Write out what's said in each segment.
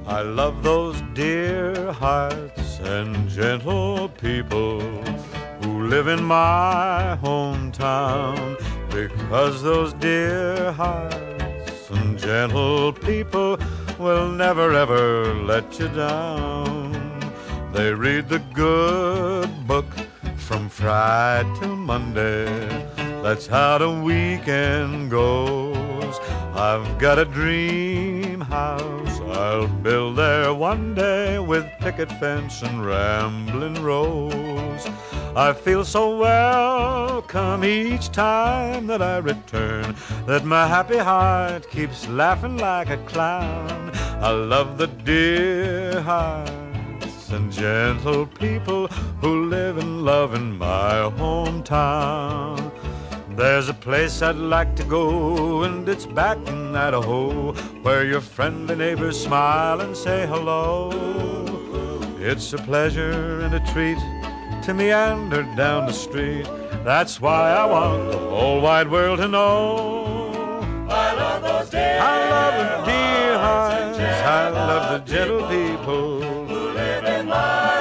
I love those dear hearts and gentle people who live in my hometown, because those dear hearts and gentle people will never ever let you down. They read the good book from Friday till Monday. That's how the weekend goes. I've got a dream house I'll build there one day, with picket fence and rambling rose. I feel so welcome each time that I return, that my happy heart keeps laughing like a clown. I love the dear hearts and gentle people who live and love in my hometown. There's a place I'd like to go, and it's back in Idaho, where your friendly neighbors smile and say hello. It's a pleasure and a treat to meander down the street. That's why I want the whole wide world to know. I love those dear I love the dear hearts, I love the gentle people who live in my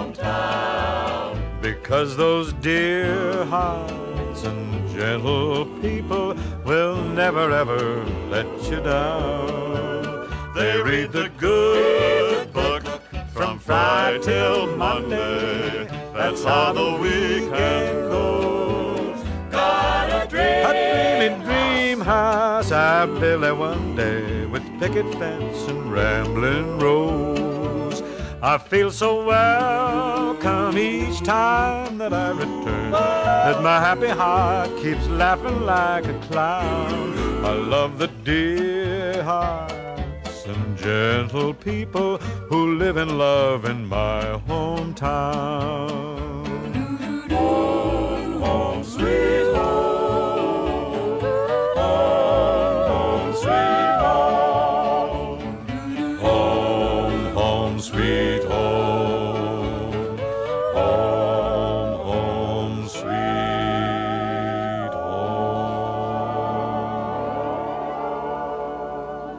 hometown. because those dear hearts and gentle people will never ever let you down. They read the good book from Friday till Monday. That's how the weekend goes. Got a dreamy dream house I build there one day, with picket fence and rambling rose. I feel so welcome each time that I return, that my happy heart keeps laughing like a clown. I love the dear hearts and gentle people who live and love in my hometown. home, home, sweet home. Home, home, sweet home. Home, home, sweet home. Home, home, sweet home.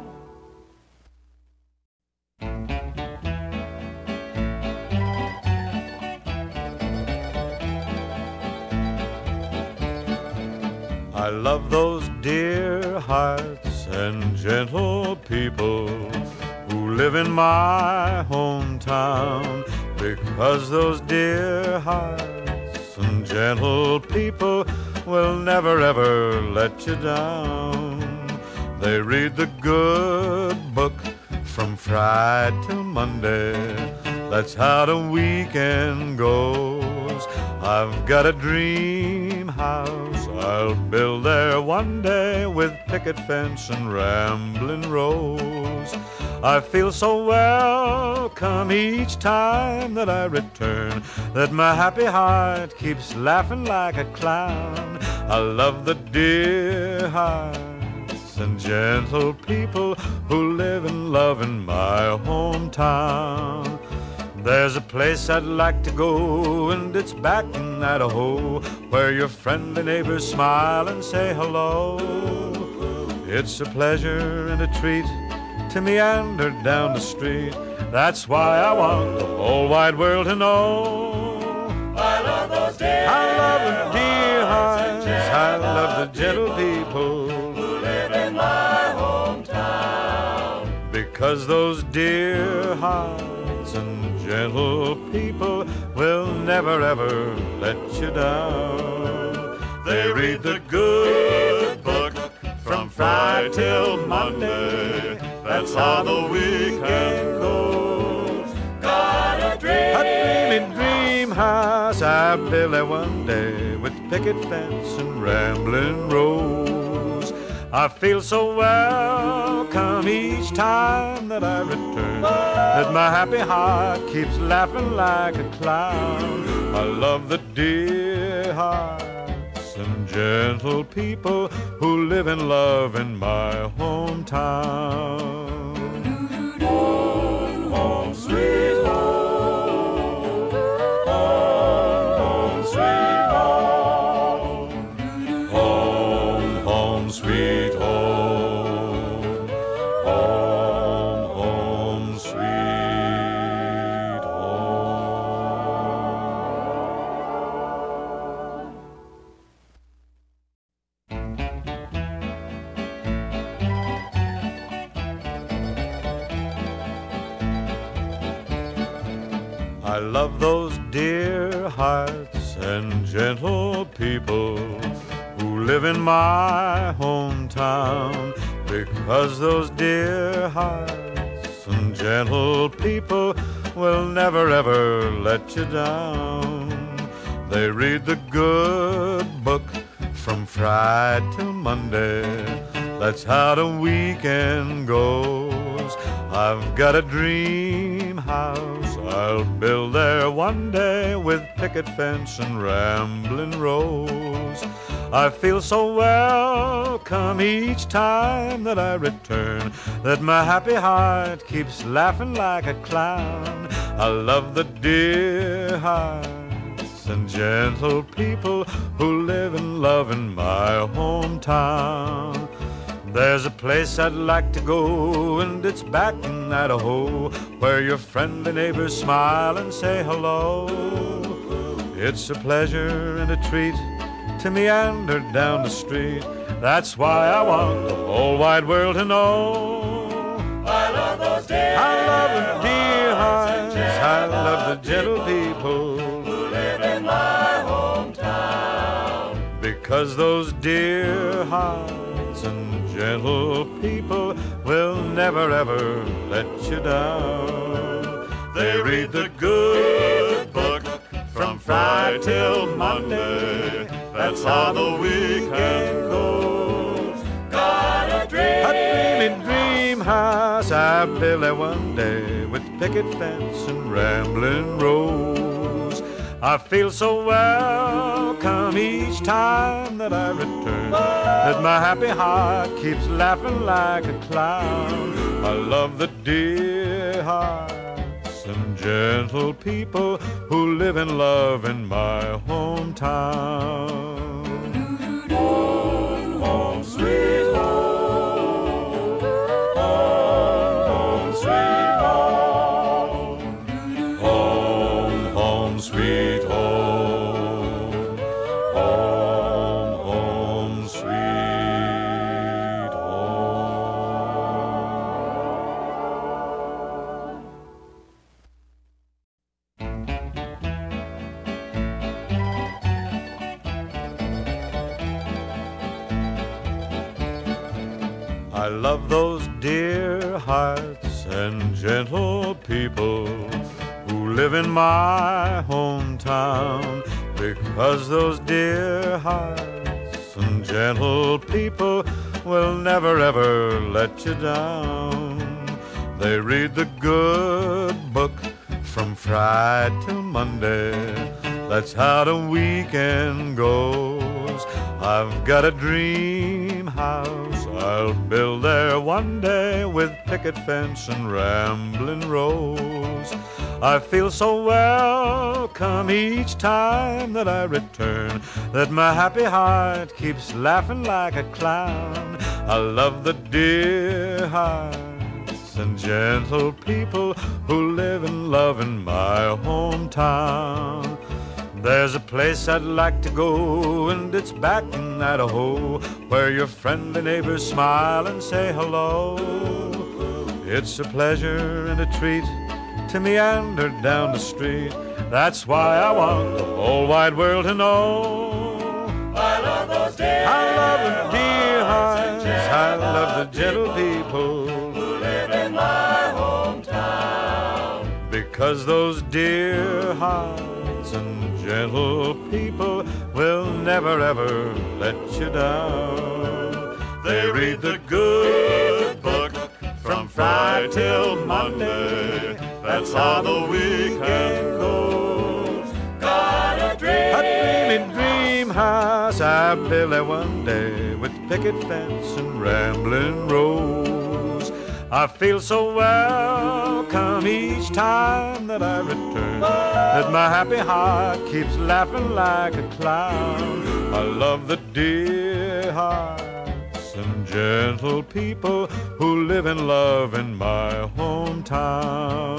I love those dear hearts and gentle people who live in my hometown, because those dear hearts and gentle people will never ever let you down. They read the good book from Friday till Monday. That's how the weekend goes. I've got a dream house I'll build there one day, with picket fence and rambling rose. I feel so welcome each time that I return, that my happy heart keeps laughing like a clown. I love the dear hearts and gentle people who live and love in my hometown. There's a place I'd like to go, and it's back in Idaho, where your friendly neighbors smile and say hello. It's a pleasure and a treat to meander down the street. That's why I want the whole wide world to know. I love those dear I love the dear hearts, I love the gentle people who live in my hometown. because those dear hearts and gentle people will never ever let you down. They read the good book from Friday till Monday. That's how the weekend goes. Got a dreamy dream house I build there one day, with picket fence and rambling rose. I feel so welcome each time that I return, that my happy heart keeps laughing like a clown. I love the dear hearts and gentle people who live and love in my hometown. home, home, sweet home. Home, home, sweet home. Home, home, sweet home. Home, home, sweet I love those dear hearts and gentle people who live in my hometown, because those dear hearts and gentle people will never ever let you down. They read the good book from Friday till Monday. That's how the weekend goes. I've got a dream house I'll build there one day, with picket fence and rambling rose. I feel so welcome each time that I return, that my happy heart keeps laughing like a clown. I love the dear hearts and gentle people who live and love in my hometown. There's a place I'd like to go, and it's back in Idaho, where your friendly neighbors smile and say hello. It's a pleasure and a treat to meander down the street. That's why I want the whole wide world to know. I love those dear I love the dear hearts, I love the gentle people who live in my hometown. because those dear hearts and gentle people will never ever let you down. They read the good book from Friday till Monday. That's how the weekend goes. Got a dream, A dream house I build there one day, with picket fence and rambling rose. I feel so welcome each time that I return, that my happy heart keeps laughing like a clown. I love the dear hearts and gentle people who live and love in my hometown. home, home, sweet home. Home, home, sweet home. Home, home, sweet home. Home, home, sweet home. I love those dear hearts and gentle people who live in my hometown, because those dear hearts and gentle people will never ever let you down. They read the good book from Friday till Monday. That's how the weekend goes. I've got a dream house I'll build there one day, with picket fence and rambling rose. I feel so welcome each time that I return, that my happy heart keeps laughing like a clown. I love the dear hearts and gentle people who live and love in my hometown. There's a place I'd like to go, and it's back in Idaho, where your friendly neighbors smile and say hello. It's a pleasure and a treat to meander down the street. That's why I want the whole wide world to know. I love those dear I love the dear hearts, I love the gentle people who live in my hometown. because those dear hearts and gentle people will never ever let you down. They read the good book from Friday till Monday. That's how the weekend goes. Got a dream, Dream house I build there one day, with picket fence and rambling rose. I feel so welcome each time that I return, that my happy heart keeps laughing like a clown. I love the dear hearts and gentle people who live and love in my hometown.